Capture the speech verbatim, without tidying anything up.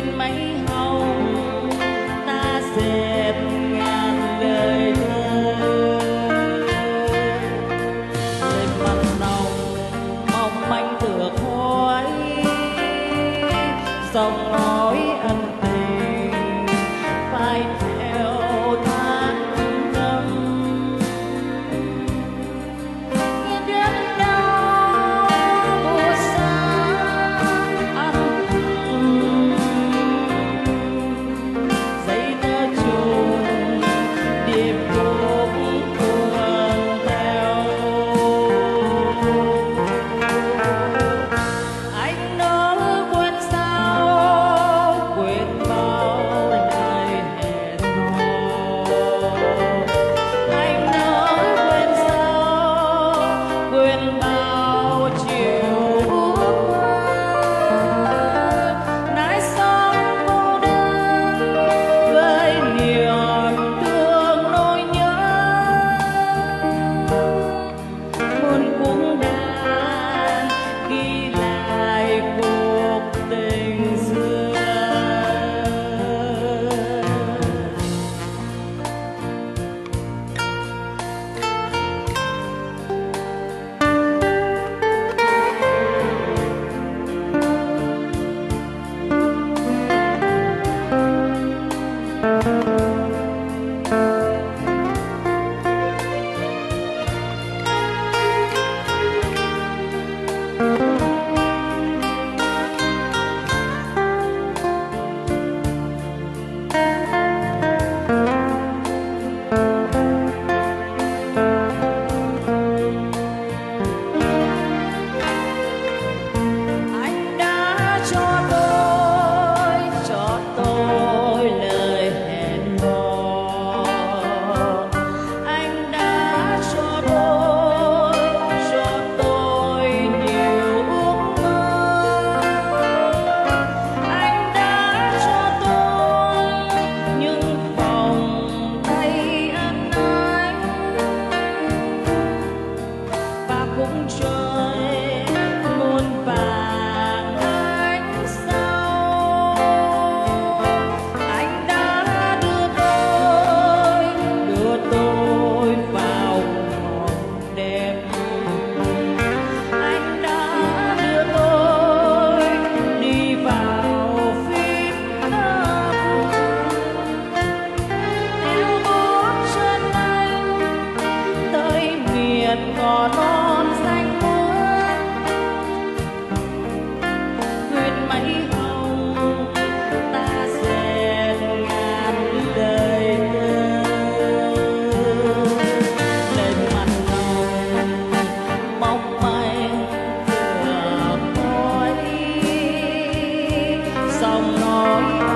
huyền mấy hồng ta dệt ngàn lời thơ, lời mặn nồng mong manh tựa khói dòng nói ân tình phai theo tháng năm. Nghe đến đau buồn xa âm thầm, giấy tờ trùng điệp khúc tuần theo. Anh nỡ quên sao quên bao lời hẹn hò, anh nỡ quên sao quên bao chiều ước mơ, nãi sống cô đơn với niềm thương nỗi nhớ. Buồn cũng đã ghi lại cuộc tình xưa. Anh đã cho tôi, cho tôi lời hẹn hò. Anh đã cho tôi, cho tôi nhiều ước mơ. Anh đã cho tôi những vòng tay ân ái và cũng trời muôn vàng ánh sao. Anh đã đưa tôi, đưa tôi vào mộng đẹp. Anh đã đưa tôi đi vào phim ngầm, theo bước chân anh tới miền cỏ non xanh mướt. Huyền mấy hồng ta dệt ngàn lời thơ, lời mặn nồng mong manh tựa khói dòng nói